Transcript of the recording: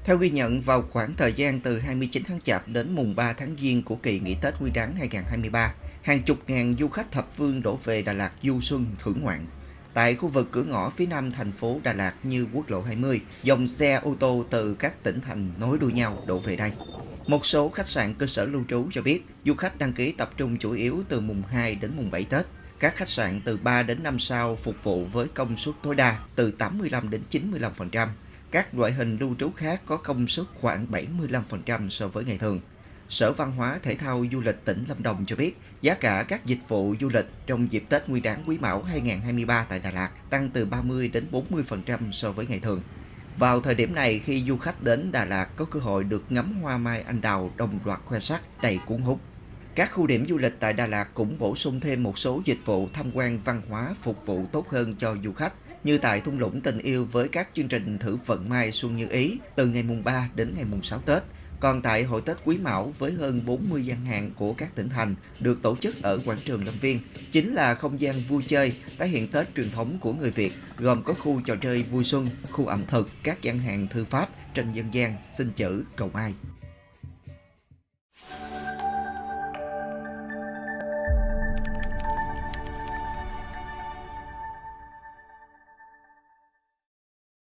Theo ghi nhận, vào khoảng thời gian từ 29 tháng Chạp đến mùng 3 tháng Giêng của kỳ nghỉ Tết Nguyên đán 2023, hàng chục ngàn du khách thập phương đổ về Đà Lạt du xuân thưởng ngoạn. Tại khu vực cửa ngõ phía nam thành phố Đà Lạt như quốc lộ 20, dòng xe ô tô từ các tỉnh thành nối đuôi nhau đổ về đây. Một số khách sạn cơ sở lưu trú cho biết, du khách đăng ký tập trung chủ yếu từ mùng 2 đến mùng 7 Tết. Các khách sạn từ 3 đến 5 sao phục vụ với công suất tối đa từ 85 đến 95%. Các loại hình lưu trú khác có công suất khoảng 75% so với ngày thường. Sở Văn hóa Thể thao Du lịch tỉnh Lâm Đồng cho biết, giá cả các dịch vụ du lịch trong dịp Tết Nguyên đán Quý Mão 2023 tại Đà Lạt tăng từ 30 đến 40% so với ngày thường. Vào thời điểm này, khi du khách đến Đà Lạt có cơ hội được ngắm hoa mai anh đào đồng loạt khoe sắc đầy cuốn hút. Các khu điểm du lịch tại Đà Lạt cũng bổ sung thêm một số dịch vụ tham quan văn hóa phục vụ tốt hơn cho du khách, như tại thung lũng tình yêu với các chương trình thử vận mai xuân như ý từ ngày mùng 3 đến ngày mùng 6 Tết. Còn tại hội Tết Quý Mão với hơn 40 gian hàng của các tỉnh thành được tổ chức ở quảng trường Lâm Viên, chính là không gian vui chơi tái hiện Tết truyền thống của người Việt, gồm có khu trò chơi vui xuân, khu ẩm thực, các gian hàng thư pháp, tranh dân gian, xin chữ, cầu ai.